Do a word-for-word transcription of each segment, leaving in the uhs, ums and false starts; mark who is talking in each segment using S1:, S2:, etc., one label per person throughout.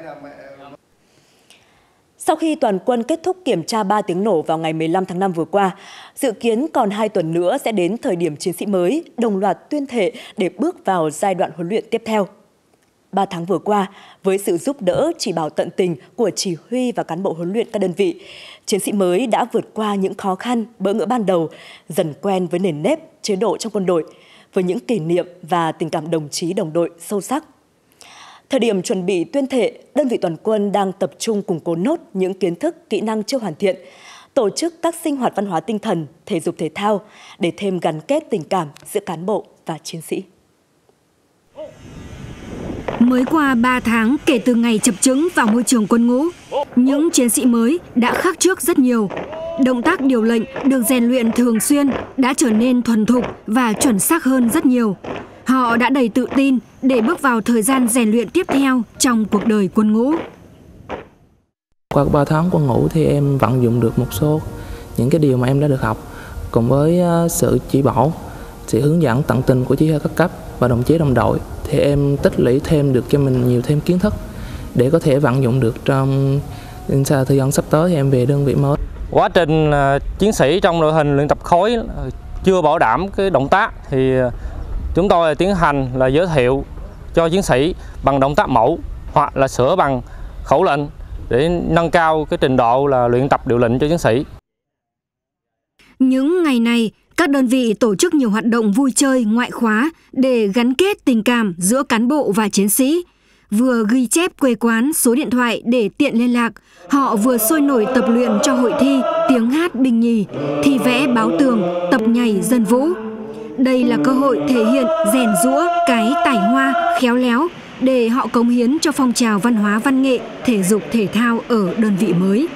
S1: Sau khi toàn quân kết thúc kiểm tra ba tiếng nổ vào ngày mười lăm tháng năm vừa qua, dự kiến còn hai tuần nữa sẽ đến thời điểm chiến sĩ mới đồng loạt tuyên thệ để bước vào giai đoạn huấn luyện tiếp theo. Ba tháng vừa qua, với sự giúp đỡ chỉ bảo tận tình của chỉ huy và cán bộ huấn luyện các đơn vị, chiến sĩ mới đã vượt qua những khó khăn, bỡ ngỡ ban đầu, dần quen với nền nếp, chế độ trong quân đội, với những kỷ niệm và tình cảm đồng chí đồng đội sâu sắc. Thời điểm chuẩn bị tuyên thệ, đơn vị toàn quân đang tập trung củng cố nốt những kiến thức, kỹ năng chưa hoàn thiện, tổ chức các sinh hoạt văn hóa tinh thần, thể dục thể thao để thêm gắn kết tình cảm giữa cán bộ và chiến sĩ.
S2: Mới qua ba tháng kể từ ngày chập chững vào môi trường quân ngũ, những chiến sĩ mới đã khác trước rất nhiều. Động tác điều lệnh được rèn luyện thường xuyên đã trở nên thuần thục và chuẩn xác hơn rất nhiều. Họ đã đầy tự tin để bước vào thời gian rèn luyện tiếp theo trong cuộc đời quân ngũ.
S3: Qua ba tháng quân ngũ thì em vận dụng được một số những cái điều mà em đã được học, cùng với sự chỉ bảo, sự hướng dẫn tận tình của chỉ huy các cấp và đồng chí đồng đội, thì em tích lũy thêm được cho mình nhiều thêm kiến thức để có thể vận dụng được trong thời gian sắp tới thì em về đơn vị mới.
S4: Quá trình uh, chiến sĩ trong đội hình luyện tập khối uh, chưa bảo đảm cái động tác thì uh, chúng tôi tiến hành là giới thiệu cho chiến sĩ bằng động tác mẫu hoặc là sửa bằng khẩu lệnh để nâng cao cái trình độ là luyện tập điều lệnh cho chiến sĩ.
S2: Những ngày này, các đơn vị tổ chức nhiều hoạt động vui chơi ngoại khóa để gắn kết tình cảm giữa cán bộ và chiến sĩ. Vừa ghi chép quê quán, số điện thoại để tiện liên lạc, họ vừa sôi nổi tập luyện cho hội thi, tiếng hát binh nhì, thi vẽ báo tường, tập nhảy dân vũ. Đây là cơ hội thể hiện rèn giũa cái tài hoa, khéo léo để họ cống hiến cho phong trào văn hóa văn nghệ, thể dục thể thao ở đơn vị mới.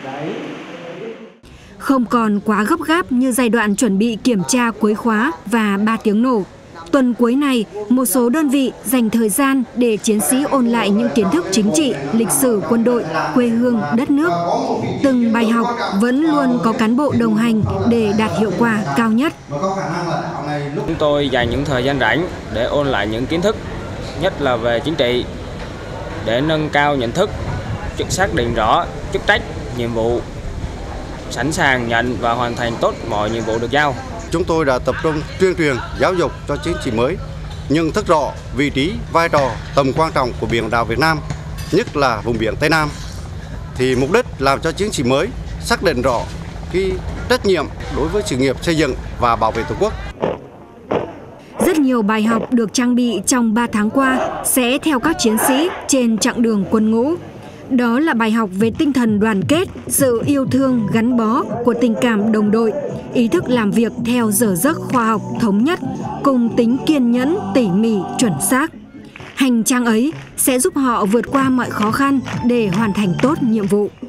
S2: Không còn quá gấp gáp như giai đoạn chuẩn bị kiểm tra cuối khóa và ba tiếng nổ. Tuần cuối này, một số đơn vị dành thời gian để chiến sĩ ôn lại những kiến thức chính trị, lịch sử quân đội, quê hương, đất nước. Từng bài học vẫn luôn có cán bộ đồng hành để đạt hiệu quả cao nhất.
S5: Chúng tôi dành những thời gian rảnh để ôn lại những kiến thức, nhất là về chính trị, để nâng cao nhận thức, xác định rõ chức trách, nhiệm vụ, sẵn sàng nhận và hoàn thành tốt mọi nhiệm vụ được giao.
S6: Chúng tôi đã tập trung tuyên truyền, giáo dục cho chiến sĩ mới, nhận thức rõ vị trí, vai trò, tầm quan trọng của biển đảo Việt Nam, nhất là vùng biển Tây Nam. Thì mục đích làm cho chiến sĩ mới xác định rõ cái trách nhiệm đối với sự nghiệp xây dựng và bảo vệ Tổ quốc.
S2: Rất nhiều bài học được trang bị trong ba tháng qua sẽ theo các chiến sĩ trên chặng đường quân ngũ. Đó là bài học về tinh thần đoàn kết, sự yêu thương gắn bó của tình cảm đồng đội, ý thức làm việc theo giờ giấc khoa học thống nhất, cùng tính kiên nhẫn, tỉ mỉ, chuẩn xác. Hành trang ấy sẽ giúp họ vượt qua mọi khó khăn để hoàn thành tốt nhiệm vụ.